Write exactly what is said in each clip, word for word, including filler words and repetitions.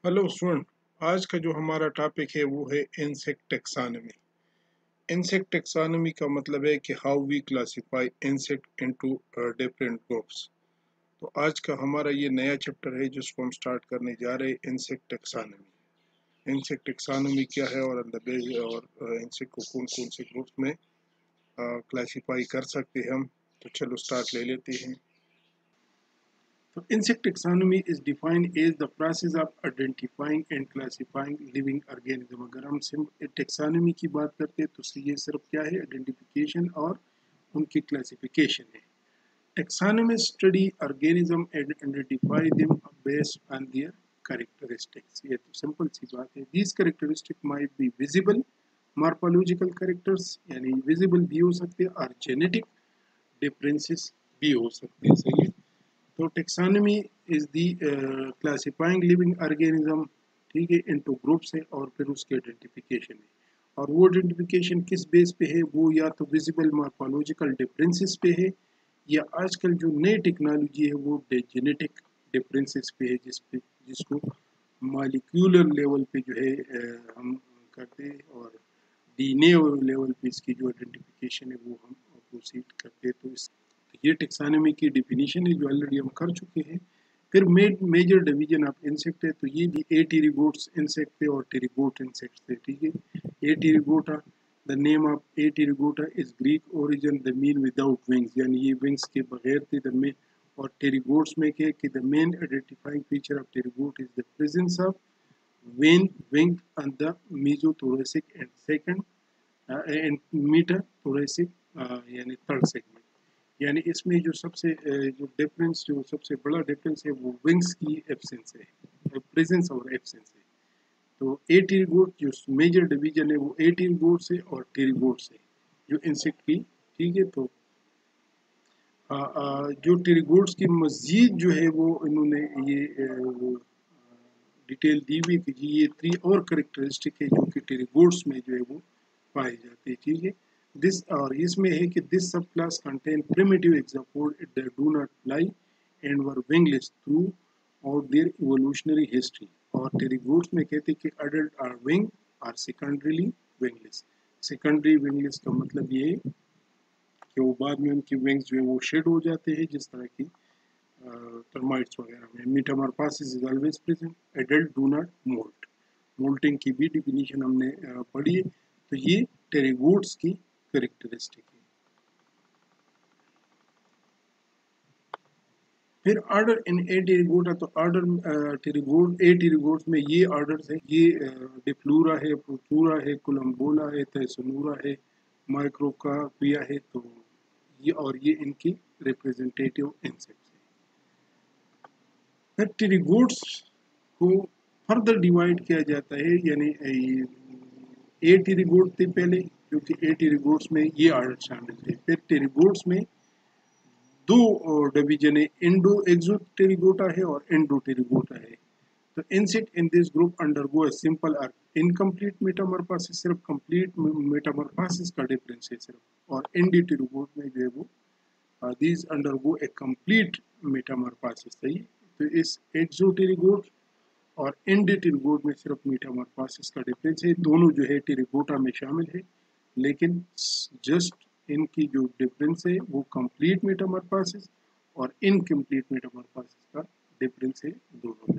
Hello student, आज का जो हमारा टॉपिक है वो है इंसेक्ट टेक्सोनॉमी। इंसेक्ट टेक्सोनॉमी का मतलब है कि how we classify insect into different groups. तो आज का हमारा ये नया चैप्टर है जिसको हम स्टार्ट करने जा रहे हैं, इंसेक्ट टेक्सोनॉमी। इंसेक्ट टेक्सोनॉमी क्या है और और इंसेक्ट को कौन कौन से ग्रुप्स में क्लासीफाई कर सकते हैं हम। तो चलो स्टार्ट ले लेते हैं। So insect taxonomy is defined as the process of identifying and classifying living organism। अगर हम सिर्फ taxonomy की बात करते हैं तो ये सिर्फ क्या है, आइडेंटिफिकेशन और उनकी क्लासिफिकेशन है। Taxonomy study organism and identify them based on their characteristics। ये तो सिंपल सी बात है। These characteristics might be visible, morphological characters यानी visible भी हो सकते हैं और genetic differences भी हो सकते हैं। सही है। तो taxonomy is the classifying living organism, ठीक है, इनटू ग्रुप्स है और फिर उसके आइडेंटिफिकेशन है। और वो आइडेंटिफिकेशन किस बेस पे है, वो या तो विजिबल मॉर्फोलॉजिकल डिफरेंसेस पे है या आजकल जो नई टेक्नोलॉजी है वो जेनेटिक डिफरेंसेस पे है, जिस पे जिसको मॉलिक्यूलर लेवल पे जो है uh, हम करते हैं और डीएनए लेवल पे इसकी जो आइडेंटिफिकेशन है वो हम प्रोसीड करते हैं। तो इस ये टेक्सोनॉमी की डिफिनीशन है जो ऑलरेडी हम कर चुके हैं। फिर मेजर डिवीजन ऑफ इंसेक्ट है, तो ये भी ए टेरिगोट्स इंसेक्ट है और टेरिगोट इंसेक्ट है, ठीक है। Apterygota, the name of Apterygota is Greek origin, the mean without wings, यानी ये विंग्स के बगैर थे। द मेन और टेरिगोट्स में क्या कि the main identifying feature of pterygote is the presence of vein wing on the mesothoracic and second and metathoracic यानी थर्ड सेगमेंट। यानी इसमें जो सबसे जो डिफरेंस जो सबसे बड़ा डिफरेंस है वो विंग्स की एब्सेंस है, प्रेजेंस और एब्सेंस है। तो ए टेरिगोट जो मेजर डिवीजन है वो ए टेरिगोट से और टेरिगोट से जो इंसेक्ट की, ठीक है। तो आ, आ, जो टेरिगोट्स की मजीद जो है वो इन्होंने ये डिटेल दी हुई कि जी ये थ्री और करेक्टरिस्टिक है जो कि टेरिगोट्स में जो है वो पाए जाते हैं, ठीक है। दिस और इसमें है कि this subclass contain primitive hexapod that do not fly and were wingless throughout their evolutionary history. और टेरिगोट्स में कहते हैं कि adult are wing or secondarily wingless. Secondary wingless का मतलब ये है कि वो बाद में उनकी विंग्स जो है वो शेड हो जाते हैं, जिस तरह की टर्माइट्स वगैरह में। Metamorphosis is always present, adult do not molt. Molting की भी डिफिनीशन हमने पढ़ी है। तो ये टेरिगोट्स की कैरेक्टरिस्टिक है। फिर order in Apterygota order pterygote apterygotes में ये ऑर्डर्स है, ये डिफ्लूरा है, प्रोटूरा है, कोलम्बोला है, तैसनूरा है, माइक्रोकार्पिया है। तो ये और ये इनकी रिप्रेजेंटेटिव इंसेक्ट्स है। फिर टेरिगोट्स को फर्दर डिवाइड किया जाता है, यानी ए टेरिगोट थे पहले, क्योंकि ए टेरिगोट्स में ये ऑर्डर शामिल थे। फिर टेरिगोट्स में दो डिवीजन है, इंडो एक्सो टेरिगोटा है और एंडो टेरिगोटा है। तो insect in this group undergo a simple or incomplete metamorphosis, सिर्फ कंप्लीट मेटामॉर्फोसिस का डिफरेंस है सिर्फ। और एंडो टेरिगोट में जो है वो these undergo a complete metamorphosis, सही। तो इस एक्सो टेरिगोट और एंडो टेरिगोट में सिर्फ मेटामॉर्फोसिस का डिफरेंस है। दोनों जो है टेरिगोटा में शामिल है, लेकिन जस्ट इनकी जो डिफरेंस है वो कंप्लीट मेटामॉर्फोसिस और इनकम्प्लीट मेटामॉर्फोसिस का डिफरेंस है दोनों में।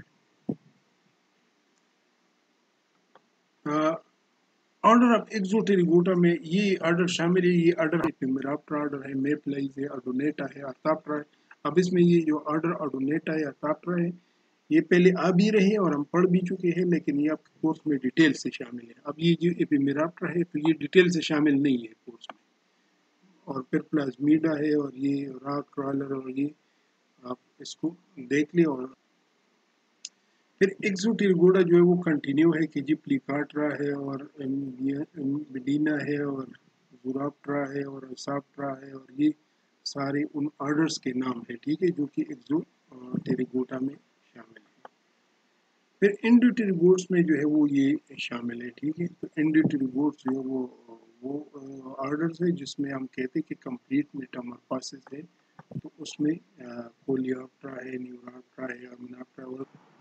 ऑर्डर ऑफ एक्सोटेरिगोटा में ये ऑर्डर शामिल है, ये ऑर्डर है एपिमेराप्टरा ऑर्डर है, मेपलाइज है, ऑर्डोनेटा है, आर्ताप्टरा है। अब इसमें ये जो ऑर्डर ऑर्डोनेटा है, आर्ताप्टरा है, ये पहले आ भी रहे और हम पढ़ भी चुके हैं, लेकिन ये आपके कोर्स में डिटेल से शामिल है। अब ये जो एपिमेराप्टरा है तो ये डिटेल से शामिल नहीं है कोर्स में। और फिर प्लाज्मीडा है और ये रॉक क्रॉलर और ये आप इसको देख लें। और फिर एक्सोटेरिगोटा जो है वो कंटिन्यू है कि जी प्लीकाट्रा है और बिडीना है और जुराप्ट्रा है और साप्ट्रा है, और ये सारे उन ऑर्डर्स के नाम है, ठीक है, जो कि एक्सोटेरिगोटा में शामिल है। फिर एंडोटेरिगोट्स में जो है वो ये शामिल है, ठीक है। तो एंडोटेरिगोट्स जो है वो वो ऑर्डर्स है जिसमें हम कहते हैं कि कंप्लीट मेटामॉर्फोसिस है। तो उसमें कोलियोप्टरा है, न्यूराप्टरा है, अमीनाप्टरा और